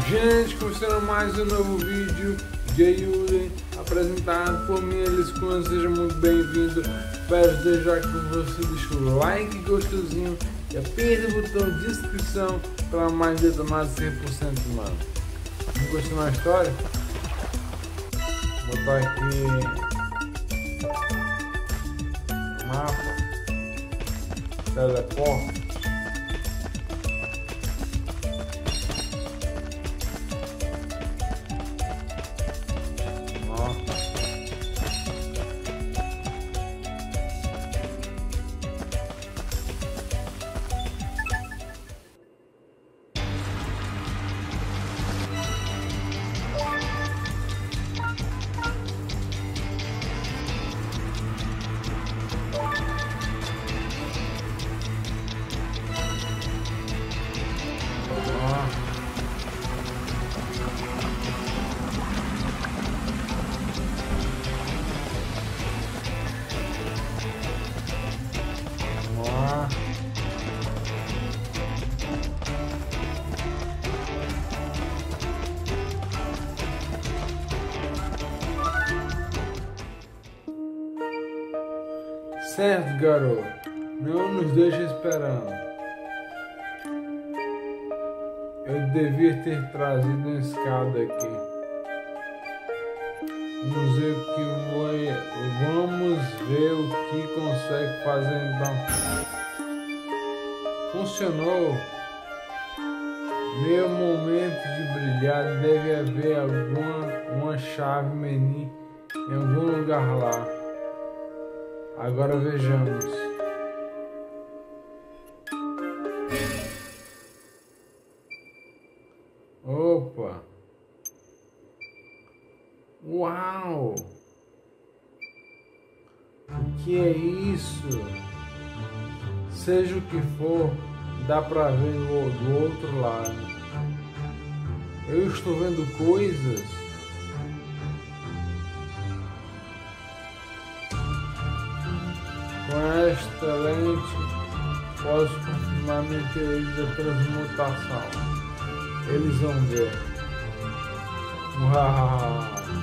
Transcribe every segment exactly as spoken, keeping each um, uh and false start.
Gente, começando mais um novo vídeo de Ayuden, apresentado por mim, Elis Cunha. Seja muito bem-vindo. Espero desejar que você deixe o like gostosinho e aperte o botão de inscrição para mais detonado cem por cento, mano. Vamos continuar a história? Vou botar aqui mapa, teleporte. Certo, garoto, não nos deixe esperando. Eu devia ter trazido uma escada aqui. Vamos ver o que vai... Vamos ver o que consegue fazer então. Funcionou. Meu momento de brilhar, deve haver alguma uma chave menu em algum lugar lá. Agora vejamos. Opa! Uau! O que é isso? Seja o que for, dá pra ver do outro lado. Eu estou vendo coisas. Com esta lente, posso confirmar minha teoria da transmutação. Eles vão ver. Uau!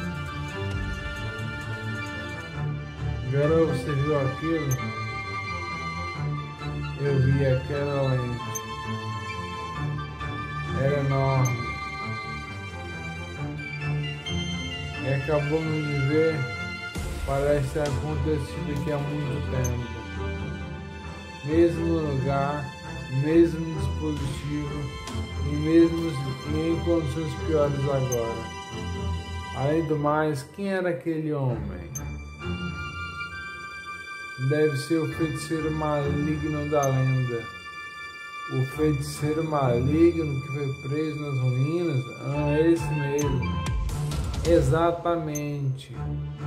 Garoto, você viu aquilo? Eu vi aquela lente. Era enorme. E acabamos de ver. Parece ter acontecido aqui há muito tempo. Mesmo lugar, mesmo dispositivo e mesmo em condições piores agora. Além do mais, quem era aquele homem? Deve ser o feiticeiro maligno da lenda. O feiticeiro maligno que foi preso nas ruínas? Ah, é esse mesmo. Exatamente.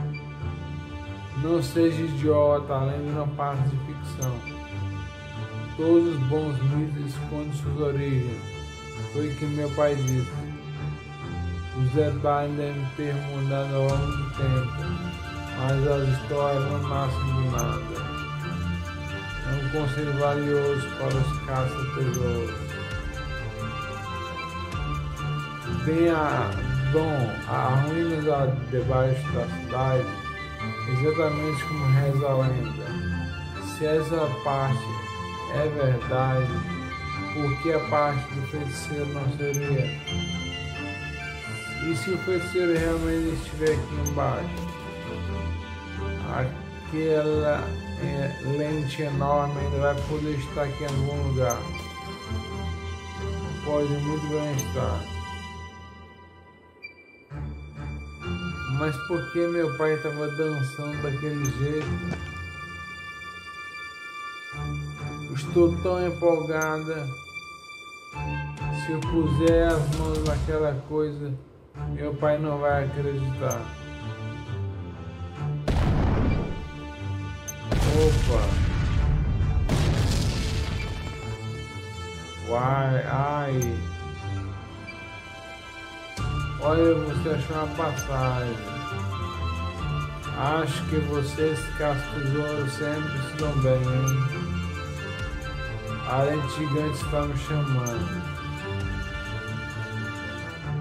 Não seja idiota, a lenda não parte de ficção. Todos os bons mitos escondem suas origens. Foi o que meu pai disse. Os detalhes devem ter mudado ao longo do tempo, mas as histórias não nascem do nada. É um conselho valioso para os caça-tesouros. Bem, a, bom, a ruínas debaixo da cidade, exatamente como reza a lenda. Se essa parte é verdade, por que a parte do feiticeiro não seria? E se o feiticeiro realmente estiver aqui embaixo? Aquela é, lente enorme ainda vai poder estar aqui em algum lugar. Pode muito bem estar. Mas por que meu pai estava dançando daquele jeito? Estou tão empolgada. Se eu puser as mãos naquela coisa, meu pai não vai acreditar. Opa! Uai, ai! Olha, você achou uma passagem. Acho que vocês, caça-tesouros, sempre se dão bem, hein? A lente gigante está me chamando.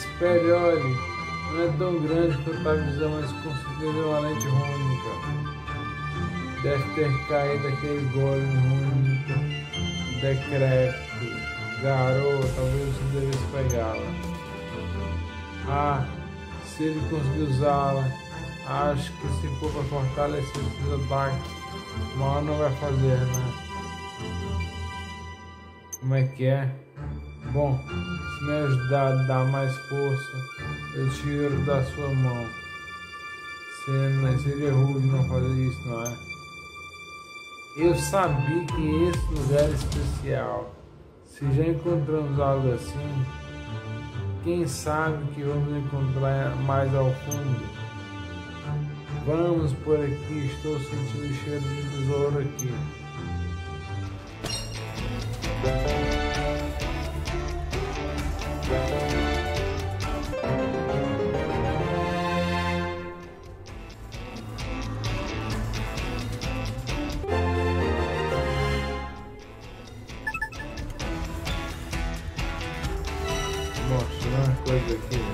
Espere, olhe, não é tão grande quanto a visão, mas com certeza é uma lente rônica. Deve ter caído aquele golem rônico decrépito. Garoto, talvez você devesse pegá-la. Ah, se ele conseguir usá-la, acho que se for para fortalecer os ataques, mal não vai fazer, né? Como é que é? Bom, se me ajudar a dar mais força, eu tiro da sua mão. Seria rude não fazer isso, não é? Eu sabia que esse lugar é especial. Se já encontramos algo assim, quem sabe que vamos encontrar mais ao fundo. Vamos por aqui, estou sentindo o cheiro de tesouro aqui. Mostrar uma coisa aqui.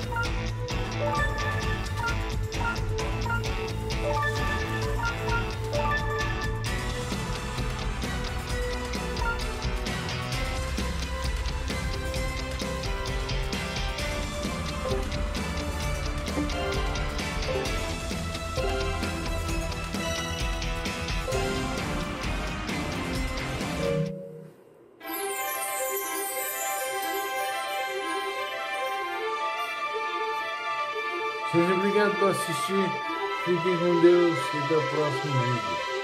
Seja obrigado por assistir, fiquem com Deus e até o próximo vídeo.